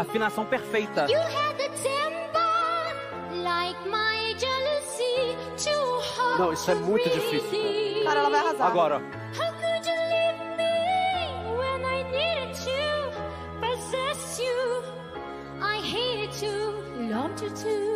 Afinação perfeita. You had the temper, like my jealousy, too hard. Não, isso é muito difícil. Cara, ela vai arrasar. Agora. How could you leave me when I needed to possess you? I hated to, loved you too.